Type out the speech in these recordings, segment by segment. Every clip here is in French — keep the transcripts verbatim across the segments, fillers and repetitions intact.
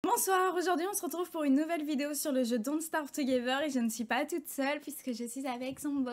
Bonsoir, aujourd'hui on se retrouve pour une nouvelle vidéo sur le jeu Don't Starve Together et je ne suis pas toute seule puisque je suis avec Zombo.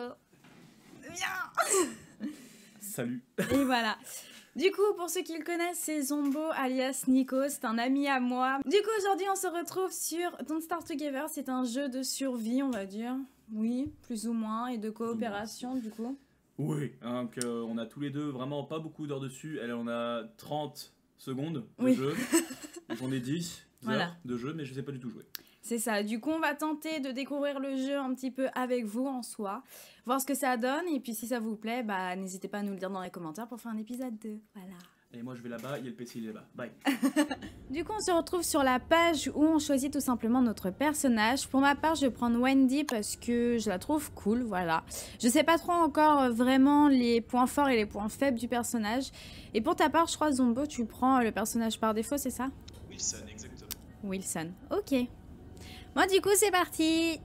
Viens. Salut. Et voilà. Du coup, pour ceux qui le connaissent, c'est Zombo alias Nico, c'est un ami à moi. Du coup, aujourd'hui on se retrouve sur Don't Starve Together, c'est un jeu de survie on va dire. Oui, plus ou moins, et de coopération du coup. Oui, donc euh, on a tous les deux vraiment pas beaucoup d'heures dessus. Elle en a trente secondes de Oui. jeu. J'en ai dix Voilà. heures de jeu, mais je sais pas du tout jouer. C'est ça, du coup on va tenter de découvrir le jeu un petit peu avec vous en soi, voir ce que ça donne, et puis si ça vous plaît, bah n'hésitez pas à nous le dire dans les commentaires pour faire un épisode deux, voilà. Et moi je vais là-bas, il y a le P C il est là-bas. Bye. Du coup on se retrouve sur la page où on choisit tout simplement notre personnage. Pour ma part je vais prendre Wendy parce que je la trouve cool, voilà. Je sais pas trop encore vraiment les points forts et les points faibles du personnage. Et pour ta part je crois Zombo tu prends le personnage par défaut, c'est ça? Wilson, exactement. Wilson, ok. Moi du coup c'est parti.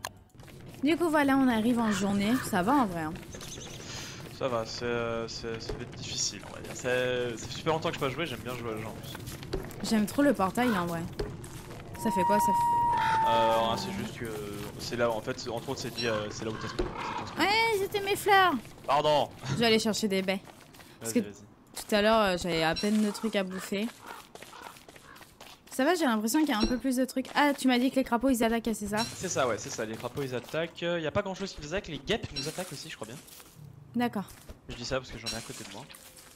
Du coup voilà on arrive en journée, ça va en vrai hein. Ça va, c'est euh, ça va être difficile on va dire. Ça fait super longtemps que je n'ai pas joué, j'aime bien jouer à ce genre en plus. J'aime trop le portail en vrai. Ça fait quoi ça fait... Euh, c'est juste que c'est là en fait, entre autres c'est dit, euh, c'est là où t'as spawn. Ouais c'était mes fleurs. Pardon. Je vais aller chercher des baies. Parce que Vas-y, vas-y. tout à l'heure euh, j'avais à peine de trucs à bouffer. Ça va, j'ai l'impression qu'il y a un peu plus de trucs. Ah, tu m'as dit que les crapauds ils attaquent, c'est ça? C'est ça, ouais, c'est ça, les crapauds ils attaquent. Il y a pas grand chose qui nous attaque, les guêpes nous attaquent aussi, je crois bien. D'accord. Je dis ça parce que j'en ai à côté de moi.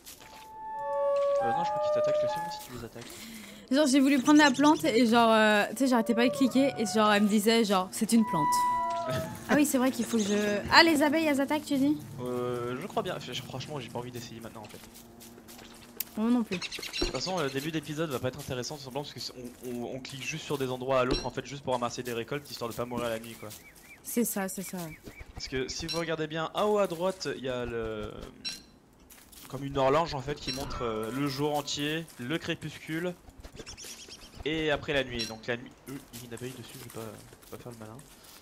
Euh, non, je crois qu'ils t'attaquent aussi si tu les attaques. Genre, j'ai voulu prendre la plante et genre, euh, tu sais, j'arrêtais pas de cliquer et genre, elle me disait, genre, c'est une plante. Ah oui, c'est vrai qu'il faut que je. Ah, les abeilles elles attaquent, tu dis? Euh, je crois bien, franchement, j'ai pas envie d'essayer maintenant en fait. Moi non plus. De toute façon, le début d'épisode va pas être intéressant tout simplement parce qu'on on, on clique juste sur des endroits à l'autre en fait, juste pour ramasser des récoltes histoire de pas mourir la nuit quoi. C'est ça, c'est ça. Parce que si vous regardez bien, en haut à droite, il y a le. Comme une horloge en fait qui montre euh, le jour entier, le crépuscule et après la nuit. Donc la nuit, euh, il y a une abeille dessus, je vais pas, je vais pas faire le malin.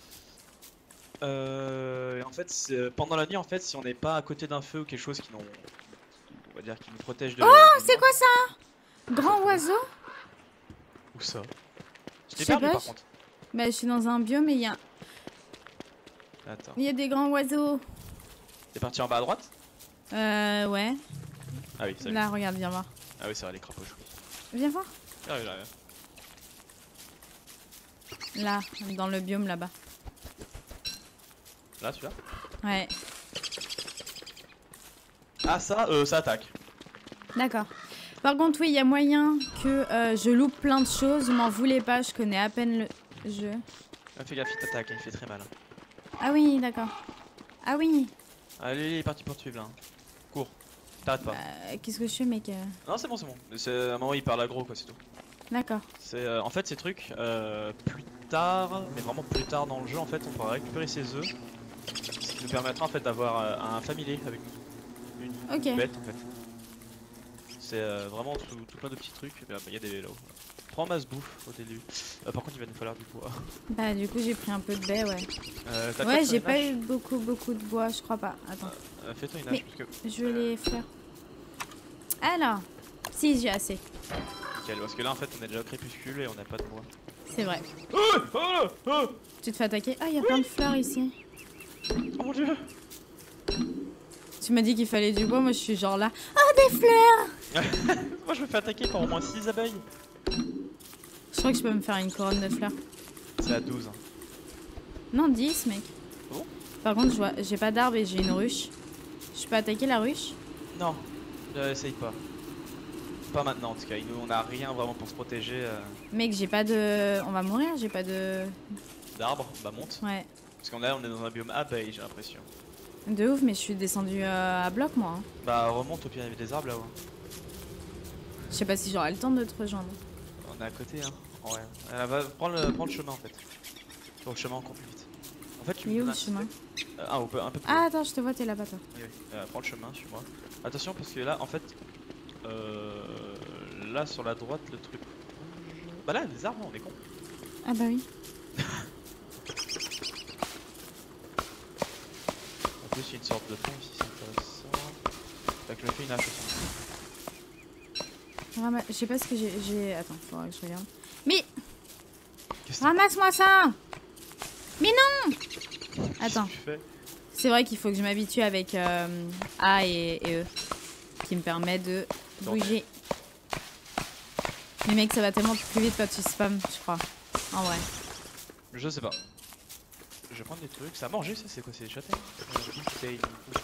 Euh, et en fait, pendant la nuit, en fait, si on n'est pas à côté d'un feu ou quelque chose qui nous, on va dire, qui nous protège de. Oh, c'est quoi ça? Grand oiseau? Où ça? Je Je t'ai sais perdu pas, par je- contre. Bah, je suis dans un biome et il y a. Attends. Il y a des grands oiseaux. T'es parti en bas à droite? Euh, ouais. Ah oui, ça Là, regarde, viens voir. Ah oui, c'est vrai, les crapauds. Viens voir. J'arrive, j'arrive. Là, dans le biome là-bas. Là, celui-là? Ouais. Ah, ça, euh, ça attaque. D'accord. Par contre, oui, il y a moyen que euh, je loupe plein de choses. M'en voulez pas, je connais à peine le jeu. Ah, fais gaffe, il t'attaque, il fait très mal. Ah oui, d'accord. Ah oui. Allez, il est parti pour te suivre là. Cours. T'arrêtes pas. Euh, Qu'est-ce que je fais, mec? euh Non, c'est bon, c'est bon. C'est à un moment, il parle aggro, quoi, c'est tout. D'accord. C'est euh, en fait ces trucs euh, plus tard, mais vraiment plus tard dans le jeu, en fait, on pourra récupérer ses œufs, ce qui nous permettra en fait d'avoir euh, un familier avec nous, une, Ok. une bête en fait. C'est euh, vraiment tout, tout plein de petits trucs. Il bah, y a des vélos. Prends masse bouffe au début. Euh, par contre, il va nous falloir du bois. Bah, du coup, j'ai pris un peu de baie, ouais. Euh, t'as Ouais, quoi, toi, j'ai une pas hache eu beaucoup, beaucoup de bois, je crois pas. Attends. Euh, Fais-toi une Mais- hache parce que. Je veux les fleurs. Alors. Si, j'ai assez. Nickel, parce que là en fait on est déjà au crépuscule et on n'a pas de bois. C'est vrai. Oh, oh, oh, Tu te fais attaquer? Ah, il y a plein de fleurs ici. oh mon dieu! Tu m'as dit qu'il fallait du bois, moi je suis genre là. Oh, des fleurs! Moi je me fais attaquer par au moins six abeilles. Je crois que je peux me faire une couronne de fleurs. C'est à douze. Non, dix, mec. Bon. Par contre, je vois- j'ai pas d'arbre et j'ai une ruche. Je peux attaquer la ruche? Non, euh, essaye pas. Pas maintenant en tout cas, nous on a rien vraiment pour se protéger euh, Mec, j'ai pas de... On va mourir, j'ai pas de... d'arbres, bah monte. Ouais. Parce qu'on là on est dans un biome abeille j'ai l'impression. De ouf, mais je suis descendue euh, à bloc, moi. hein. Bah remonte au pire il y avait des arbres là-haut. Je sais pas si j'aurai le temps de te rejoindre. On est à côté hein. Ouais. Euh, va, prends, le, prends le chemin en fait. Faut le chemin encore plus vite. En fait tu Il est me où donnes le un- chemin? Euh, Ah, un peu, un peu plus. Ah, attends, je te vois, t'es là-bas, toi. Oui, oui. Euh, prends le chemin, suis-moi. Attention parce que là, en fait, euh, là sur la droite, le truc. Bah là, les arbres, on est con. Ah bah oui. En plus, il y a une sorte de pont ici, c'est intéressant. Fait que je me fais une hache aussi. Rama- Je sais pas ce que j'ai... j'ai- Attends, faudra que je regarde. Mais Qu'est-ce que ramasse-moi ça. Mais non. Attends. tu fais? C'est vrai qu'il faut que je m'habitue avec euh, A et, et E. Qui me permet de bouger. Mais mec, ça va tellement plus vite quand tu spams, je crois. En vrai. Je sais pas. Je vais prendre des trucs. Ça a mangé, ça c'est quoi? C'est des châtaignes? Euh,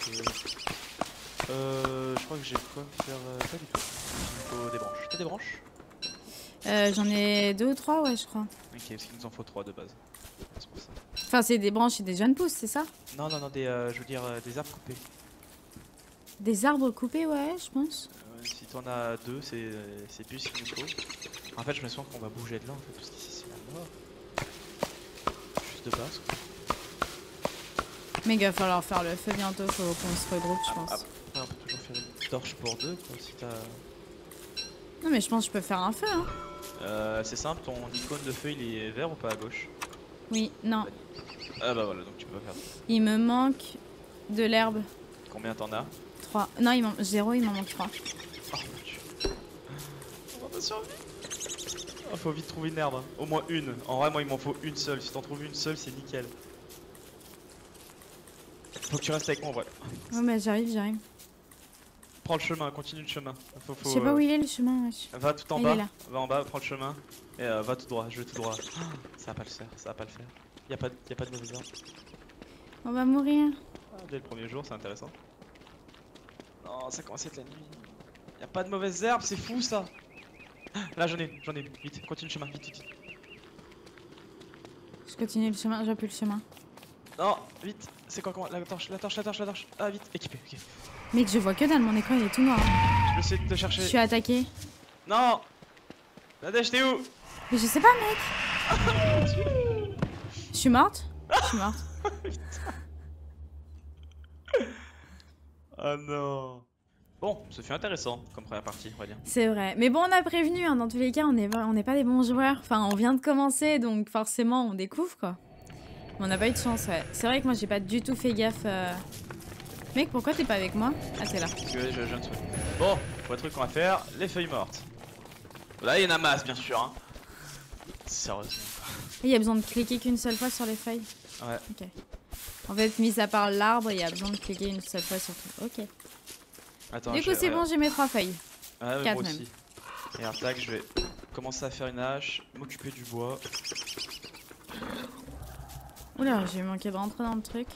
Euh, je crois que j'ai quoi faire. Euh, pas du tout. Il me faut des branches. T'as des branches? Euh, J'en ai deux ou trois, ouais, je crois. Ok, parce qu'il nous en faut trois de base. C'est pour ça. Enfin, c'est des branches et des jeunes pousses, c'est ça? Non, non, non, des, euh, je veux dire euh, des arbres coupés. Des arbres coupés, ouais, je pense. Euh, si t'en as deux, c'est euh, c'est plus ce qu'il nous faut. En fait, je me sens qu'on va bouger de là en fait, parce qu'ici c'est la mort. Juste de base. Quoi. Mais il va falloir faire le feu bientôt, faut qu'on se regroupe, je Ah, pense. Après, on peut toujours faire une torche pour deux, quoi, si t'as. Non, mais je pense que je peux faire un feu, hein. Euh, c'est simple, ton icône de feu il est vert ou pas à gauche? Oui, non. Ah bah voilà, donc tu peux pas faire. Il me manque de l'herbe. Combien t'en as? trois. Non, il m'en... zéro, il m'en manque trois. Oh mon dieu. On va pas survivre. Oh, faut vite trouver une herbe. Hein. Au moins une. En vrai, moi il m'en faut une seule. Si t'en trouves une seule, c'est nickel. Faut que tu restes avec moi en vrai. Ouais, mais j'arrive, j'arrive. Prends le chemin, continue le chemin. Faut, faut, Je sais pas euh, où il est le chemin, wesh. Va tout en Il bas. est là. Va en bas, prends le chemin. Et euh, va tout droit, je vais tout droit. Ah, ça va pas le faire, ça va pas le faire. Y a pas, de- y a pas de mauvais ordre. On va mourir. Ah, dès le premier jour, c'est intéressant. Non, ça commence à être la nuit. Y a pas de mauvaises herbes, c'est fou ça. Ah, là j'en ai, j'en ai. Vite, continue le chemin, vite, vite, vite. Je continue le chemin, je vois plus le chemin. Non, vite. C'est quoi comment? La torche, la torche, la torche, la torche. Ah, vite, équipé, ok. Mec, je vois que dalle, mon écran il est tout noir. Je vais essayer de te Je chercher. suis attaqué. Non. Nadège, t'es où? Mais je sais pas, mec. Je suis morte. Je suis morte. Oh non. Bon, ce fut intéressant comme première partie, on va dire. C'est vrai. Mais bon, on a prévenu, hein, dans tous les cas, on n'est on n'est pas des bons joueurs. Enfin, on vient de commencer, donc forcément, on découvre, quoi. Mais on n'a pas eu de chance, ouais. C'est vrai que moi, j'ai pas du tout fait gaffe. Euh... Mec, pourquoi t'es pas avec moi? Ah, t'es là. Parce que je, je viens de souhaiter. Bon, le truc qu'on va faire, les feuilles mortes. Là, il y en a masse, bien sûr. Hein. Sérieusement. Il y a besoin de cliquer qu'une seule fois sur les feuilles. Ouais. Ok. En fait, mis à part l'arbre, il y a besoin de cliquer une seule fois sur tout. Ok. Attends, Du coup, je- c'est ouais. bon, j'ai mes trois feuilles. Ouais, ouais, Quatre moi même. aussi. Et un tac, je vais commencer à faire une hache, m'occuper du bois. Oula, j'ai manqué de rentrer dans le truc.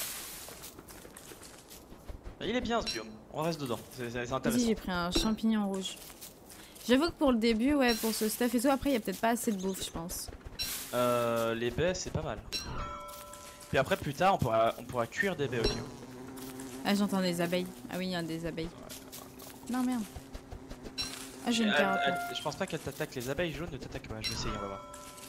Il est bien ce biome, on reste dedans, c'est c'est Vas-y, intéressant. j'ai pris un champignon rouge. J'avoue que pour le début, ouais, pour ce stuff et tout, après, il y a peut-être pas assez de bouffe, je pense. Euh, les baies, c'est pas mal. Puis après, plus tard, on pourra, on pourra cuire des baies aussi. Ah, j'entends des abeilles. Ah oui, il y a des abeilles. Non, merde. Ah, j'ai une Elle- carotte. elle- là. je pense pas qu'elle t'attaque, les abeilles jaunes ne t'attaquent pas, je vais essayer, on va voir.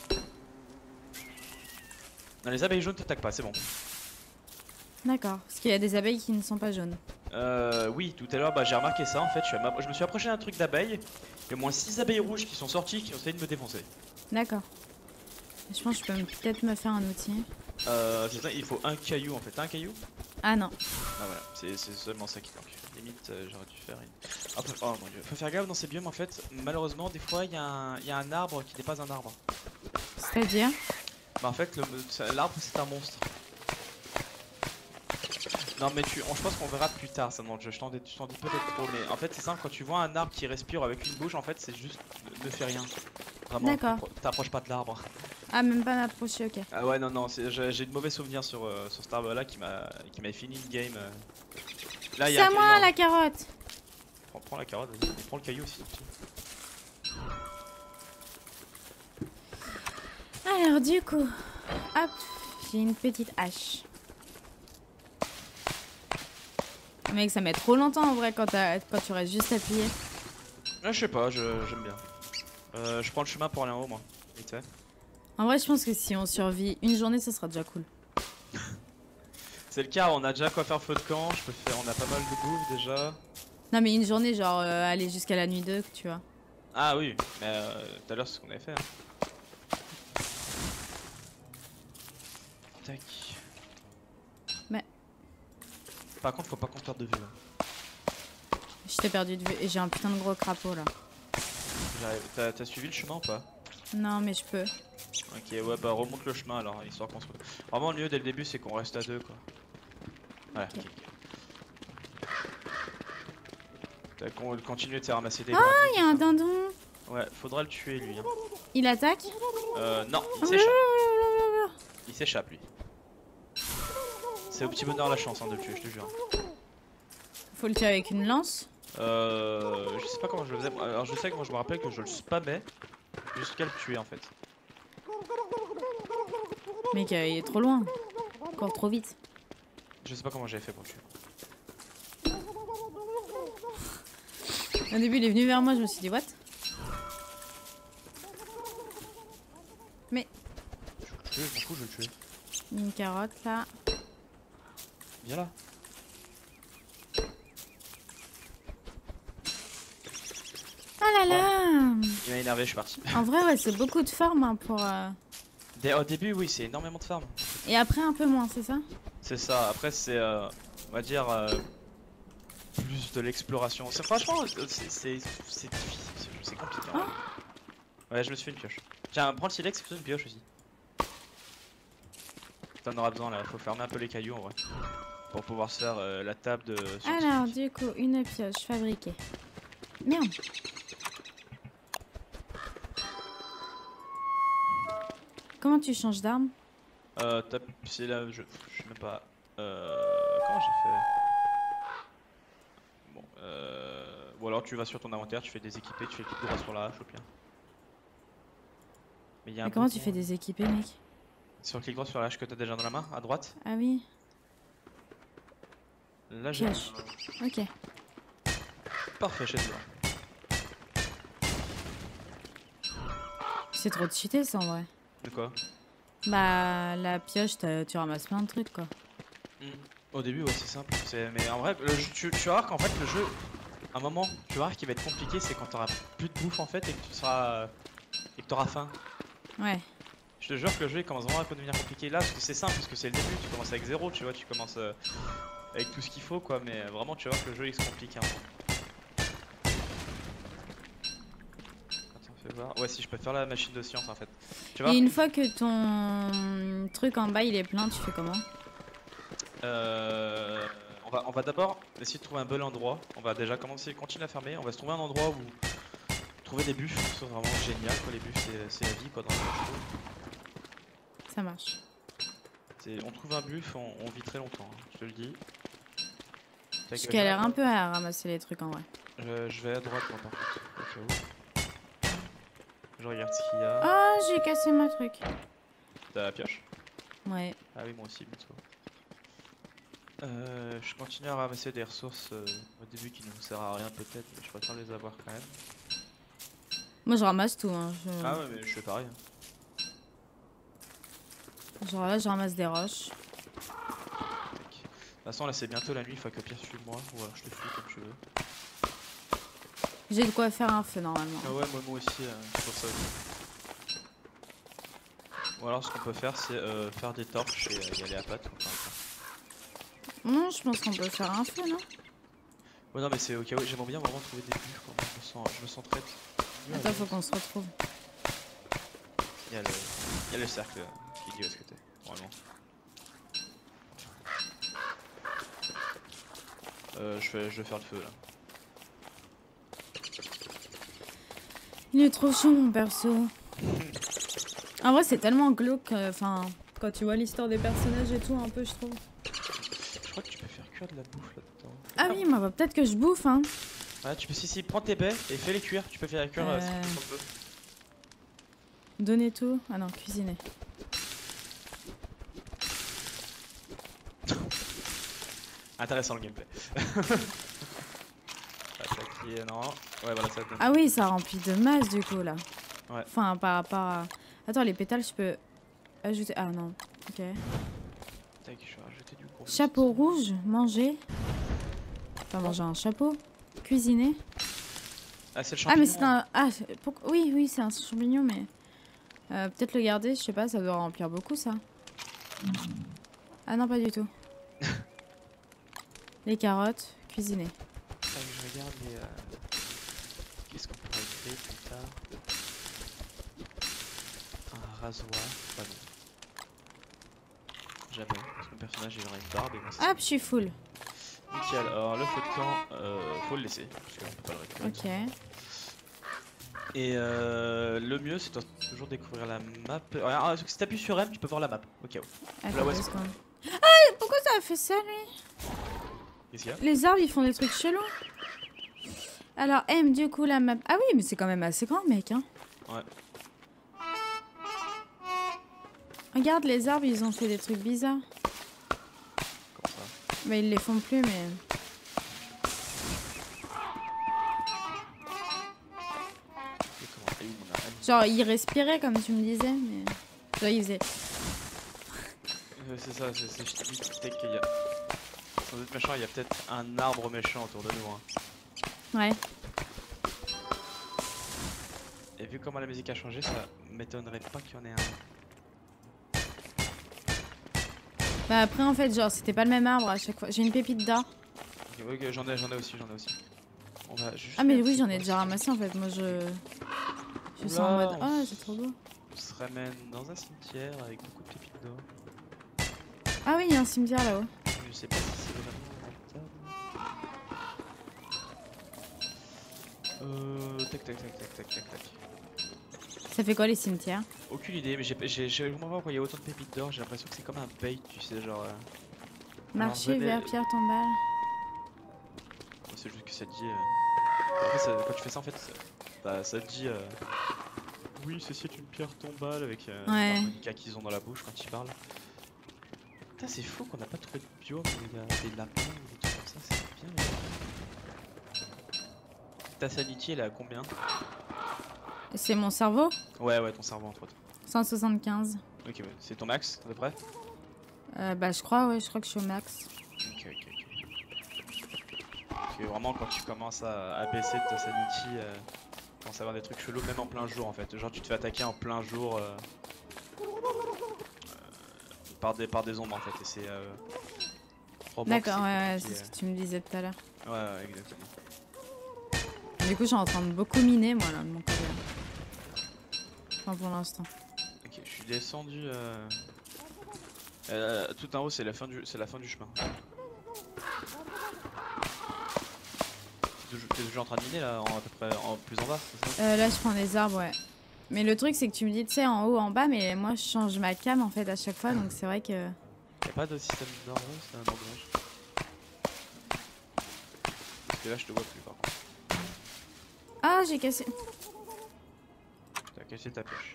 Non, les abeilles jaunes t'attaquent pas, c'est bon. D'accord. Parce qu'il y a des abeilles qui ne sont pas jaunes. Euh, oui, tout à l'heure, bah, j'ai remarqué ça en fait. Je, suis à ma- je me suis approché d'un truc d'abeilles. Il y a au moins six abeilles rouges qui sont sorties qui ont essayé de me défoncer. D'accord. Je pense que je peux peut-être me faire un outil. Euh, c'est ça, il faut un caillou en fait. T'as un caillou? Ah non. Ah voilà, c'est c'est seulement ça qui manque. Limite, euh, j'aurais dû faire une. Oh, faut- oh mon dieu, faut faire gaffe dans ces biomes en fait. Malheureusement, des fois, il y, a un- il y a un arbre qui n'est pas un arbre. C'est-à-dire? Bah, en fait, le- ça- l'arbre c'est un monstre. Non, mais tu, on- je pense qu'on verra plus tard ça dans le jeu. Je t'en dis, je t'en dis peut-être trop, mais en fait, c'est simple. Quand tu vois un arbre qui respire avec une bouche, en fait, c'est juste ne fais rien. Vraiment, D'accord. t'appro- t'approches pas de l'arbre. Ah, même pas m'approcher, ok. Ah ouais, non, non, c'est- j'ai j'ai de mauvais souvenirs sur, euh, sur cet arbre là qui m'a qui m'a fini une game. euh. Là, il y C'est a à un moi caillou, hein. la carotte. Prends, prends la carotte, vas-y, et prends le caillou aussi. Alors, du coup, hop, j'ai une petite hache. Mec, ça met trop longtemps en vrai quand, t'as- quand tu restes juste appuyé. Ah, je sais pas, je- j'aime bien. Euh, je prends le chemin pour aller en haut, moi. Vite fait. En vrai, je pense que si on survit une journée, ça sera déjà cool. C'est le cas, on a déjà quoi faire feu de camp. Je peux faire, on a pas mal de bouffe déjà. Non, mais une journée, genre euh, aller jusqu'à la nuit deux, tu vois. Ah oui, mais euh, tout à l'heure c'est ce qu'on avait fait. hein. Tac. Mais- Par contre, faut pas qu'on perde de vue. hein. Je t'ai perdu de vue et j'ai un putain de gros crapaud là. J'arrive. T'as t'as suivi le chemin ou pas? Non, mais je peux. Ok, ouais, bah remonte le chemin alors, histoire qu'on se. Vraiment, le mieux dès le début, c'est qu'on reste à deux quoi. Ouais, ok. T'as con- continué de se ramasser des. Ah, il y a un dindon. Ouais, faudra le tuer lui. Hein. Il attaque? Euh, non, il s'échappe. Il s'échappe lui. C'est au petit bonheur la chance hein, de le tuer, je te jure. Faut le tuer avec une lance? Euh. Je sais pas comment je le faisais. Alors je sais que moi je me rappelle que je le spammais jusqu'à le tuer en fait. Mec, euh, il est trop loin. Encore trop vite. Je sais pas comment j'avais fait pour le tuer. Au début, il est venu vers moi, je me suis dit, what? Mais. Je vais le tuer, je m'en fous, je vais le tuer. Une carotte là. Viens là. Oh là là! Il m'a énervé, je suis parti. En vrai, ouais, c'est beaucoup de farm hein, pour. Euh... Dès, au début, oui, c'est énormément de farm. Et après, un peu moins, c'est ça? C'est ça, après, c'est, euh, on va dire, euh, plus de l'exploration. C'est franchement, c'est c'est c'est difficile, c'est compliqué. Hein. Oh. Ouais, je me suis fait une pioche. Tiens, prends le silex, c'est plutôt une pioche aussi. T'en auras besoin là, faut fermer un peu les cailloux en vrai. Pour pouvoir se faire euh, la table de. Alors, du coup, une pioche fabriquée. Merde! Comment tu changes d'arme? Euh, top, c'est là, je, je sais même pas. Euh, comment j'ai fait? Bon, euh, ou alors tu vas sur ton inventaire, tu fais des équipés, tu fais clic droit sur la hache ou bien. Mais, y a un Mais comment bouton, tu fais des équipés, mec? Sur le clic droit sur la hache que t'as déjà dans la main, à droite. Ah oui. Là j'ai. Pioche. Ok. Parfait, j'ai dedans. C'est trop de cheater ça en vrai. De quoi? Bah, la pioche, tu ramasses plein de trucs quoi. Mm. Au début, ouais, c'est simple. Mais en vrai, le jeu, tu, tu vas voir qu'en fait, le jeu, à un moment, tu vas voir qu'il va être compliqué, c'est quand t'auras plus de bouffe en fait et que tu seras. Et que t'auras faim. Ouais. Je te jure que le jeu il commence vraiment à devenir compliqué là parce que c'est simple, parce que c'est le début, tu commences avec zéro, tu vois, tu commences euh, avec tout ce qu'il faut quoi, mais vraiment tu vois que le jeu il se complique un peu. Attends, fais voir. Ouais, si je peux faire la machine de science en fait. Tu vois. Et une fois que ton truc en bas il est plein, tu fais comment? Euh, on va, on va d'abord essayer de trouver un bel endroit. On va déjà commencer, continuer à fermer. On va se trouver un endroit où trouver des buffles, c'est vraiment génial quoi. Les buffles c'est la vie quoi dans le jeu. Ça marche. On trouve un buff, on, on vit très longtemps, hein, je te le dis. Je galère un peu à ramasser les trucs en vrai. Je, je vais à droite moi par contre, au cas où. Je regarde ce qu'il y a. Ah, j'ai cassé ma truc. T'as la pioche? Ouais. Ah oui, moi aussi, bientôt. Euh, je continue à ramasser des ressources euh, au début qui ne nous sert à rien peut-être, mais je préfère les avoir quand même. Moi je ramasse tout. Hein. Je... Ah ouais, mais je fais pareil. Genre là, je ramasse des roches. De toute façon, là c'est bientôt la nuit, il faut que Pierre suive moi, ou alors je te suis comme tu veux. J'ai de quoi faire un feu normalement. Ah ouais, moi, moi aussi, euh, c'est pour ça aussi. Ou alors ce qu'on peut faire, c'est euh, faire des torches et euh, y aller à pattes. Enfin, non, je pense qu'on peut faire un feu, non? ouais, non, mais c'est au cas où j'aimerais bien vraiment trouver des buffles. Je me sens, je me sens très. Attends, faut qu'on se retrouve. Il y a le, il y a le cercle qui dit où est-ce que t'es, normalement. Euh, je vais, je vais faire le feu là. Il est trop chaud mon perso. En vrai, c'est tellement glauque. Enfin, quand tu vois l'histoire des personnages et tout, un peu, je trouve. Je crois que tu peux faire cuire de la bouffe là-dedans. Ah oui, moi, bah, peut-être que je bouffe, hein. Ouais, tu peux, si, si, prends tes baies et fais-les cuire. Tu peux faire cuire euh... Euh... si tu peux. Donner tout. Ah non, cuisiner. Intéressant le gameplay. Attaquer, non. Ouais, voilà, ça donne. Ah oui, ça remplit de masse du coup là. Ouais. Enfin, par rapport à. Attends, les pétales, je peux ajouter. Ah non, ok. Tac, je vais rajouter du gros. Chapeau rouge, manger. Enfin, manger un chapeau. Cuisiner. Ah, c'est le Ah, champignon. mais c'est un. Ah, pourquoi... oui, oui, c'est un champignon, mais. Euh, Peut-être le garder, je sais pas, ça doit remplir beaucoup ça. Ah non, pas du tout. Les carottes, cuisiner. Tac, je regarde les. Euh... Qu'est-ce qu'on pourrait créer plus tard? rasoir. Bah non. Jamais. Parce que mon personnage il aura une barbe et moi c'est. Hop, je suis full. Nickel. Alors le feu de camp, euh, faut le laisser. Parce qu'on peut pas le récupérer. Ok. Et euh, le mieux c'est de toujours découvrir la map. Alors, si t'appuies sur M, tu peux voir la map. Ok. Ouais. Attends, Là, ouais, deux c'est- secondes. Ah, pourquoi ça a fait ça, lui? Qu'est-ce qu'il y a? Les arbres, ils font des trucs chelous. Alors, M, du coup, la map... Ah oui, mais c'est quand même assez grand, mec, hein. Ouais. Regarde, les arbres, ils ont fait des trucs bizarres. Comme ça. Bah, ils les font plus, mais... Et comment? Et où on a M? Genre, ils respiraient, comme tu me disais, mais... Genre, ils faisaient... Euh, c'est ça, c'est c'est- je te dis peut-être qu'il y a. Sans doute méchant, il y a peut-être un arbre méchant autour de nous. Hein. Ouais. Et vu comment la musique a changé, ça m'étonnerait pas qu'il y en ait un. Bah, après, en fait, genre, c'était pas le même arbre à chaque fois. J'ai une pépite d'or. Ok, ok, j'en ai, j'en ai aussi, j'en ai aussi. On va juste Ah, mais faire oui, un j'en petit ai déjà point. ramassé, en fait. Moi, je... Je suis en Oula, mode... on Oh, s- c'est trop beau. On se ramène dans un cimetière avec beaucoup de pépites d'or. Ah oui, il y a un cimetière là-haut. Je sais pas si c'est vraiment rentable. Euh. Tac, tac, tac, tac, tac, tac, tac. Ça fait quoi, les cimetières? Aucune idée, mais j'ai j'ai- j'ai vraiment pas pourquoi il y a autant de pépites d'or. J'ai l'impression que c'est comme un bait, tu sais, genre. euh, Marché venez- vers pierre tombale. C'est juste que ça te dit. euh, Après, ça- quand tu fais ça, en fait, ça, bah, ça te dit. euh, Oui, ceci est une pierre tombale avec euh, Ouais. l'harmonica qu'ils ont dans la bouche quand ils parlent. Putain, c'est fou qu'on n'a pas trouvé de biome, il y a des lapins ou des trucs comme ça, c'est bien. Mais... Ta sanity, elle est à combien? C'est mon cerveau? Ouais, ouais, ton cerveau entre autres. cent soixante-quinze. Ok, ouais. C'est ton max, à peu près? Euh, bah, je crois, ouais, je crois que je suis au max. Ok, ok, ok. Parce que vraiment, quand tu commences à, à baisser ta sanity, euh, tu commences à avoir des trucs chelous, même en plein jour en fait. Genre, tu te fais attaquer en plein jour euh, euh, par, des, par des ombres en fait. Et c'est. Euh, Roblox, D'accord, c'est ouais, ouais, compliqué, c'est ce que tu me disais tout à l'heure. euh. Ouais, ouais, exactement. Du coup, je suis en train de beaucoup miner, moi, là, de mon côté. Enfin, pour l'instant. Ok, je suis descendu. Euh... Euh, tout en haut, c'est la fin du, c'est la fin du chemin. T'es toujours- t'es toujours en train de miner là, en, à peu près en plus en bas, c'est ça? Euh, là, je prends des arbres, ouais. Mais le truc, c'est que tu me dis, tu sais, en haut, en bas, mais moi, je change ma cam, en fait, à chaque fois, donc c'est vrai que... Y'a pas de système d'or, c'est un engrenage. Parce que là, je te vois plus par contre. Ah, j'ai cassé T'as cassé ta pioche.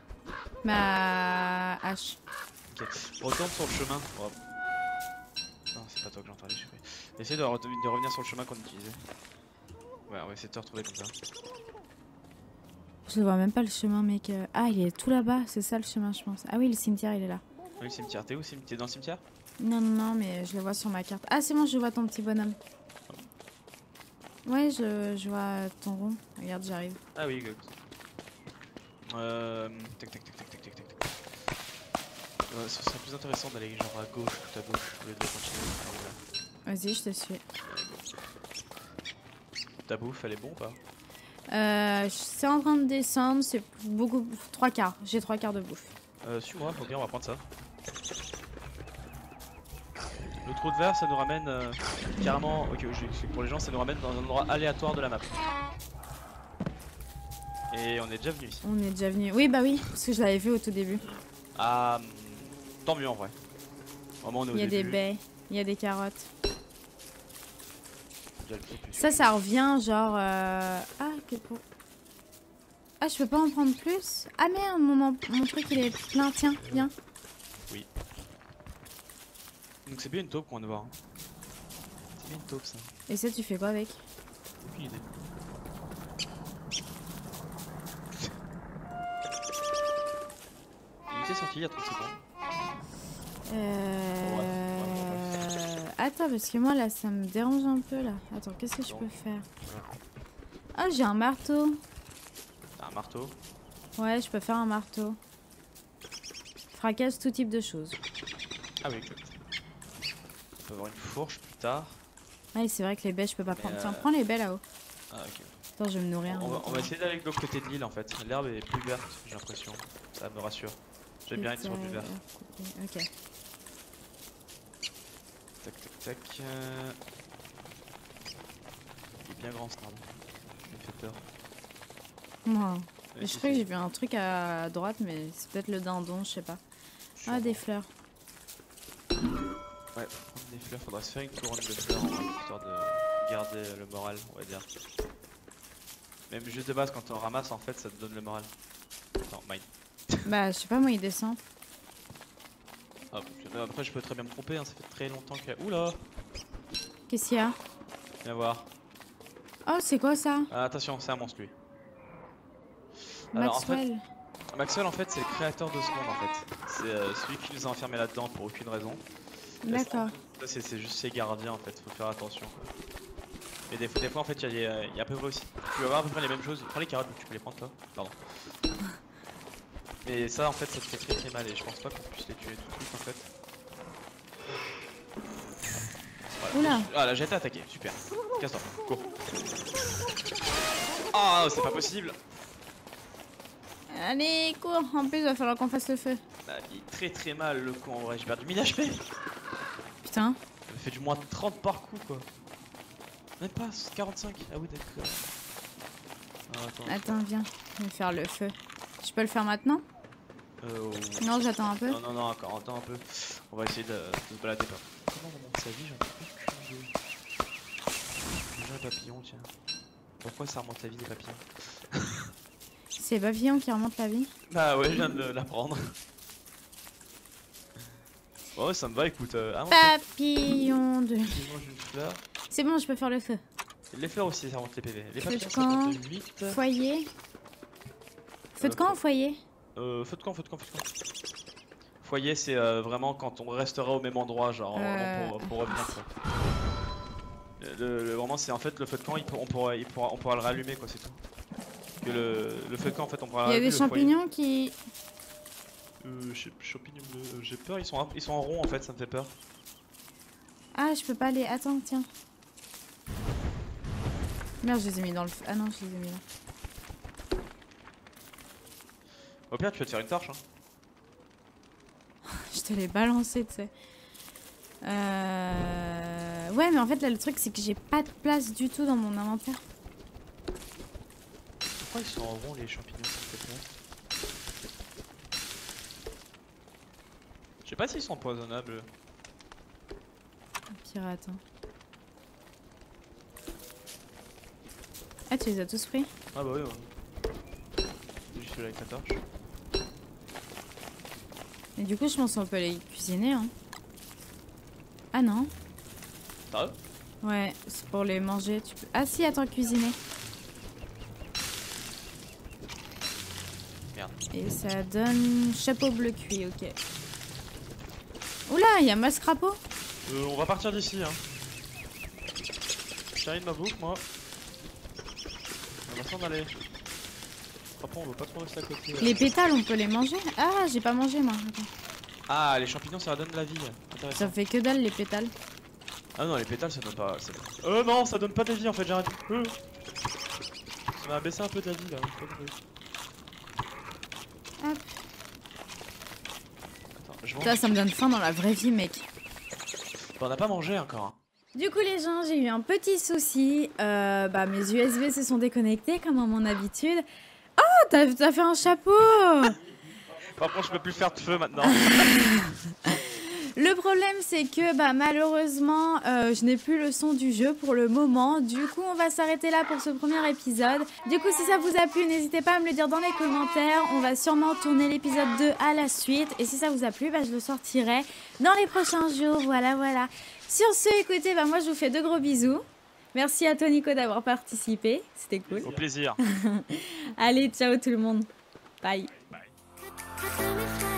ma hache. Ok, retourne sur le chemin. Oh. Non, c'est pas toi que j'entendais, je sais. Essaye de, re- de revenir sur le chemin qu'on utilisait. Ouais, on va essayer de te retrouver comme ça. Je le vois même pas, le chemin, mec. euh. Ah, il est tout là-bas, c'est ça, le chemin, je pense. Ah oui, le cimetière, il est là. Oui, le cimetière. T'es où? cim- T'es dans le cimetière? Non, non, non, mais je le vois sur ma carte. Ah, c'est bon, je vois ton petit bonhomme. Ouais, je, je vois ton rond. Regarde, j'arrive. Ah oui, good. Euh. Tac, tac, tac, tac, tac, tac, tac. Euh, ce serait plus intéressant d'aller genre à gauche, tout à gauche, au lieu de continuer. Ah, voilà. Vas-y, je te suis. Allez, go. Ta bouffe, elle est bon ou pas? Euh, c'est en train de descendre, c'est beaucoup... Trois quarts, j'ai trois quarts de bouffe. Euh, suis-moi, ok, on va prendre ça. Le trou de verre, ça nous ramène euh, carrément. Ok, je- pour les gens, ça nous ramène dans un endroit aléatoire de la map. Et on est déjà venu ici. On est déjà venu. Oui, bah oui, parce que je l'avais vu au tout début. Ah, hum, tant mieux en vrai. Vraiment, on est au Il y a des début. baies, il y a des carottes. Déjà le truc, Ça, ça revient genre... euh, Ah, que pour... Ah, je peux pas en prendre plus? Ah merde, mon, mon truc il est plein, tiens, viens. Donc c'est bien une taupe qu'on vient de voir. C'est bien une taupe ça. Et ça, tu fais quoi avec? Aucune idée. Il était sorti il y a trente secondes. Euh... Attends, parce que moi là, ça me dérange un peu là. Attends, qu'est-ce que je peux faire? Ah, j'ai un marteau. T'as un marteau. Ouais, je peux faire un marteau. Fracasse tout type de choses. Ah oui, exact. On peut avoir une fourche plus tard. Ouais, c'est vrai que les baies, je peux pas prendre. euh, Tiens, prends les baies là-haut. Ah ok. Attends, je vais me nourrir. On va, on va essayer d'aller de l'autre côté de l'île en fait. L'herbe est plus verte, j'ai l'impression. ça me rassure. J'aime bien être sur du vert. Ok. Tac tac tac. Euh... Il est bien grand ce arbre. Il me fait peur. Moi. Ouais, Je crois que j'ai vu un truc à droite, mais c'est peut-être le dindon, je sais pas. Ah, des fleurs. Ouais, pour prendre des fleurs, faudra se faire une couronne de fleurs en vrai, histoire de garder le moral, on va dire. Même juste de base, quand on ramasse, en fait, ça te donne le moral. Attends, mine. Bah, je sais pas, moi, il descend. Ah, bon, après, je peux très bien me tromper, hein, ça fait très longtemps que. Oula! Qu'est-ce qu'il y a? Viens voir. Oh, c'est quoi ça? Ah, attention, c'est un monstre lui. Alors, Maxwell. en fait, Maxwell, en fait, c'est le créateur de ce monde, en fait. C'est euh, celui qui nous a enfermés là-dedans pour aucune raison. D'accord. Ça, c'est juste ses gardiens, en fait, faut faire attention. Mais des, des fois, en fait, il y, y, y a à peu près aussi. Tu vas voir à peu près les mêmes choses. Prends les carottes, tu peux les prendre, toi. Pardon. Mais ça, en fait, ça te fait très très mal et je pense pas qu'on puisse les tuer tout de suite, en fait. Voilà. Oula. Ah, là, j'ai été attaqué, super. Casse-toi, go. Ah, oh, c'est pas possible. Allez, cours. En plus, il va falloir qu'on fasse le feu. Bah, il est très très mal le con en vrai, j'ai perdu mille H P. Putain. Ça me fait du moins trente par coup quoi. Même pas, quarante-cinq. Ah oui, d'accord. Ah, attends. Attends, viens. Je vais faire le feu. Je peux le faire maintenant? Euh, oh. Non, j'attends un peu. Non, non, non, encore, attends un peu. On va essayer de, de se balader pas. Comment on monte sa vie? J'en ai plus que déjà un papillon, tiens. Pourquoi ça remonte la vie des papillons? C'est Papillon qui remonte la vie? Bah ouais, je viens de l'apprendre. Oh, ça me va, écoute. Euh, ah, Papillon de... je mange une fleur. C'est bon, je peux faire le feu. Les fleurs aussi, ça remonte les P V. Les Feu papillons, de ça camp, remonte huit. foyer. Feu de Euh, camp ou foyer? Euh, feu de camp, feu de camp, feu de camp. Foyer, c'est euh, vraiment quand on restera au même endroit, genre Euh. vraiment pour, pour revenir quoi. Le, le, vraiment, c'est en fait le feu de camp, il peut- on, pourra, il pourra, on pourra le rallumer quoi, c'est tout. Que le, le feu de camp, en fait, on pourra Il y a rallumer. des le champignons qui... foyer. Euh, j'ai- champignons bleus, euh, j'ai peur, ils sont, ils sont en rond en fait, ça me fait peur. Ah, je peux pas aller. Attends, tiens. Merde, je les ai mis dans le feu. Ah non, je les ai mis là. Au pire, tu vas te faire une torche. Hein. Je te l'ai balancé, tu sais. Euh... Ouais, mais en fait, là, le truc, c'est que j'ai pas de place du tout dans mon inventaire. Pourquoi ils sont en rond les champignons, ça me fait peur? Je sais pas s'ils sont empoisonnables. Pirate. Hein. Ah, tu les as tous pris? Ah bah oui, ouais. J'ai juste fait avec la torche. Et du coup, je pense qu'on peut les cuisiner. Hein. Ah non? Sérieux? Ouais, c'est pour les manger. Tu peux... Ah si, attends, cuisiner. Merde. Et ça donne chapeau bleu cuit, ok. Oula, il y a masque crapaud. Euh, on va partir d'ici, hein. J'ai de ma boucle, moi. On va s'en aller. Après, on veut pas trop rester à côté. Les pétales, on peut les manger? Ah, j'ai pas mangé moi. Attends. Ah, les champignons, ça donne de la vie. Intéressant. Ça fait que dalle les pétales. Ah non, les pétales, ça donne pas. Ça... Euh, non, ça donne pas de la vie en fait, j'arrête. Euh. Ça m'a baissé un peu de la vie là. Pas de bruit. Hop. Attends, je mange. Ça, ça me donne faim dans la vraie vie, mec. Bah, on n'a pas mangé encore. Hein. Du coup les gens, j'ai eu un petit souci, euh, bah mes U S B se sont déconnectés comme à mon habitude. Oh, t'as t'as fait un chapeau. Par contre, je peux plus faire de feu maintenant. Le problème c'est que bah malheureusement euh, je n'ai plus le son du jeu pour le moment. Du coup on va s'arrêter là pour ce premier épisode. Du coup si ça vous a plu, n'hésitez pas à me le dire dans les commentaires. On va sûrement tourner l'épisode deux à la suite. Et si ça vous a plu, bah, je le sortirai dans les prochains jours. Voilà voilà. Sur ce, écoutez, bah, moi je vous fais de gros bisous. Merci à toi Nico d'avoir participé, c'était cool. Au plaisir. Allez, ciao tout le monde. Bye. Bye.